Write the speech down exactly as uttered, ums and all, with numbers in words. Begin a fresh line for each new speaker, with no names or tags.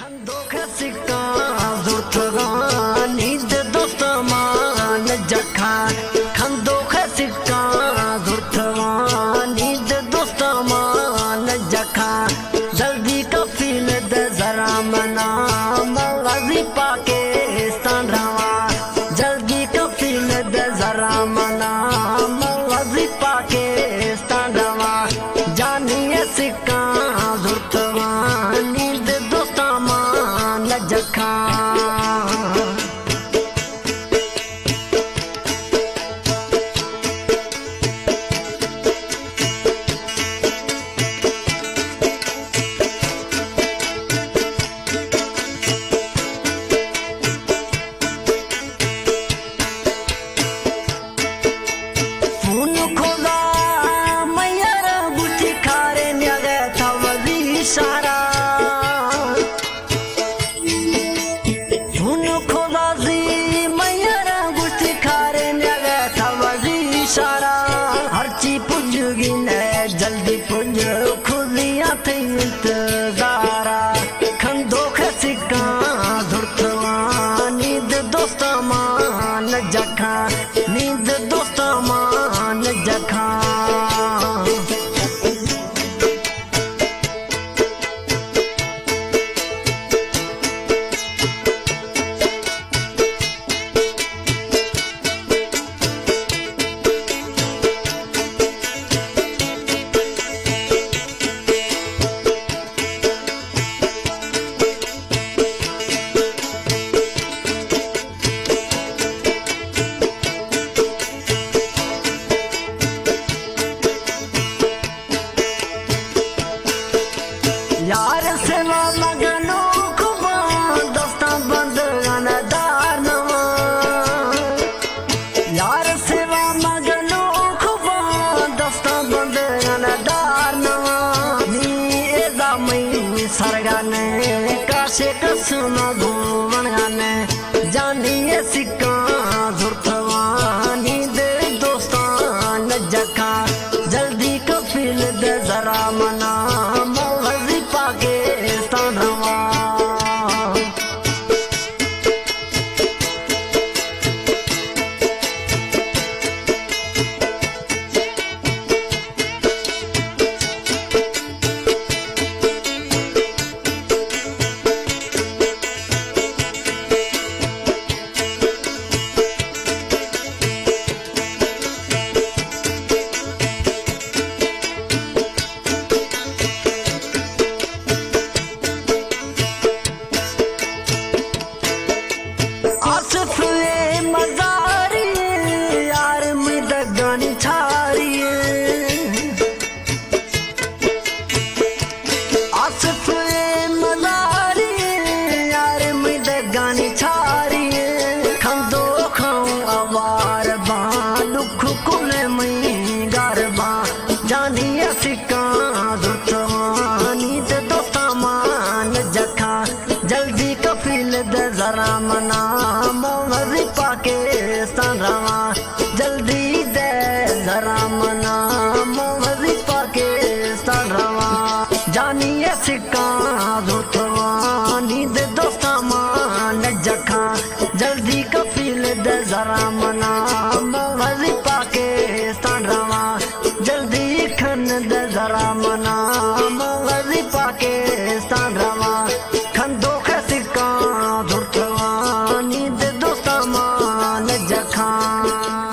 खंदो खसिका जुर्तगानी दे दोस्तमान जखा खंदो खसिका जुर्तगानी दे दोस्तमान जखा जल्दी कफिल दे जरा मना मलाजी पाकिस्तान रवा जल्दी कफिल दे जरा मना मलाजी पाकिस्तान रवा जानिए सिक्का जुर्तगानी दे दोस्तमान जखा सारा सुन खोला जी मैया गुस्ती खारे नगे थवजी सारा हर चीज पुज गिने जल्दी पुज खुदिया थे इंतजारा खंदो खसिका धुरतवा नींद दोस्ता मान जखा नींद दोस्ता मान जखा यार सेवा मगनो खुबा दोस्ता बंद गनदार नवा यार सेवा मगनो खुबा दोस्ता बंद गनदार नवा नी एदा मई सरगाने काशे कसम घूमन गाने जानिए सिक्का जुर्तवानी दे दोस्ता न जखा जल्दी कफिल दे जरा मना पाकिस्तान रवा मजारी यार में दगानी छारी आसफ मजारी यार में दगानी छारी खंदो खाऊं अवार बा दुख कुले मई गारबा जानिए सिक्का जुर्तवानी दे दोस्ता मान जखा जल्दी कफिल दे जरा मना मौजी पाकिस्तान रवा जल्दी दे जरा मना मौजी पाकिस्तान रवा जानिए सिक्का जुर्तवानी दे दोस्ता मान जखा जल्दी कफिल दे जरा मना मौजी पाकिस्तान रवा जल्दी खन दे जरा मना मौजी पाकिस्तान रवा खंदो खसिका जुर्तवानी दे दोस्ता मान जखा।